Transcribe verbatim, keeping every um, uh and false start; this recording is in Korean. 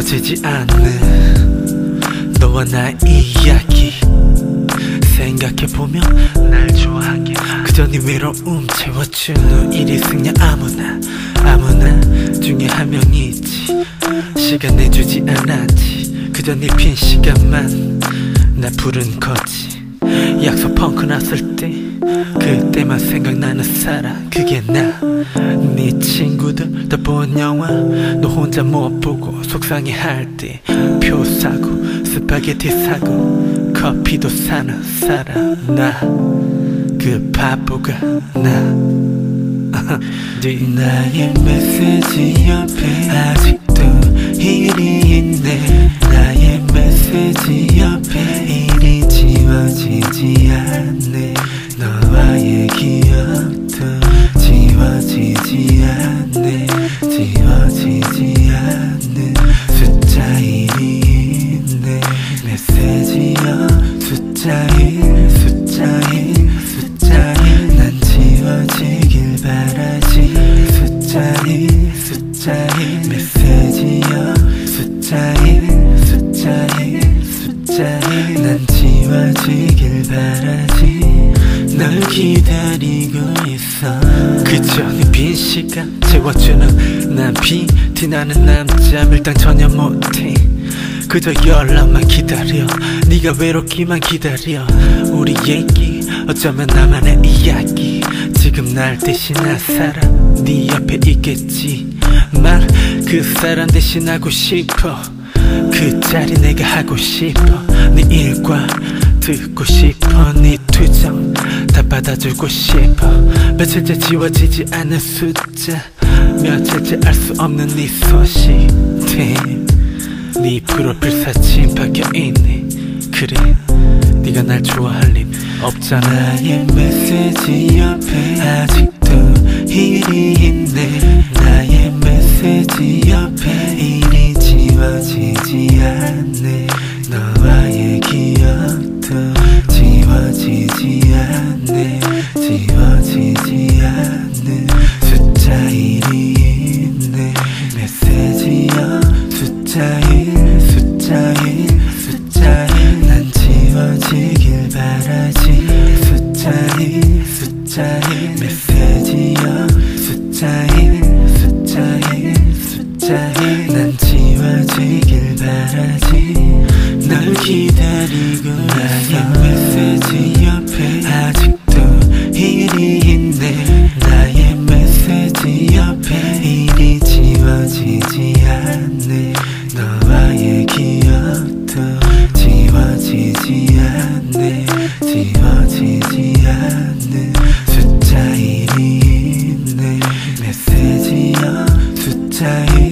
지워지지 않는 너와 나의 이야기 생각해보면 날 좋아하게 그저 네 외로움 채워주는 일이 승려 아무나 아무나 중에 한 명이지 시간 내주지 않았지 그저 네 빈 시간만 나 부른 거지 약속 펑크 났을 때 그때만 생각나는 사람 그게 나 네 친구들 다 본 영화 너 혼자 못 보고 속상해할 때 표 사고 스파게티 사고 커피도 사는 사람 나 그 바보가 나 나의 메시지 옆에 아직도 일이 있네 나의 메시지 옆에 일이 지워지지 않네 너와의 기억도 지워지지 않네 지워지지 않는 숫자 일이 있네 메시지여 숫자 일 숫자 일 숫자 일 난 지워지길 바라지 숫자 일 숫자 일 메시지여 숫자 일 숫자 일 숫자 일 난 지워지길 바라지 널 기다리고 있어 그저 네 빈 시간 채워주는 난 피티나는 남자 밀당 전혀 못해 그저 연락만 기다려 네가 외롭기만 기다려 우리 얘기 어쩌면 나만의 이야기 지금 날 대신할 사람 네 옆에 있겠지만 그 사람 대신하고 싶어 그 자리 내가 하고 싶어 네 일과 듣고 싶어 네 투정 다 받아주고 싶어 며칠째 지워지지 않는 숫자 며칠째 알 수 없는 네 소식 네 프로필 사진 바뀌어있네 그래 네가 날 좋아할 리 없잖아 나의 메시지 옆에 아직도 일이 있네 나의 메시지 옆에 일이 지워지지 않네 너와의 기억도 지워지지 않네 지워지지 않는 숫자 일이 있네 메시지여 숫자 일 숫자 일 숫자 일 난 지워지길 바라지 숫자 일 숫자 일 메시지여 숫자 일 숫자 일 숫자 일 난 지워지길 바라지 널 기다리고 나의 메시지 옆에 아직도 일이 있네 나의 메시지 옆에 일이 지워지지 않네 너와의 기억도 지워지지 않네 지워지지 않는 숫자 일이 있네 메시지여 숫자 일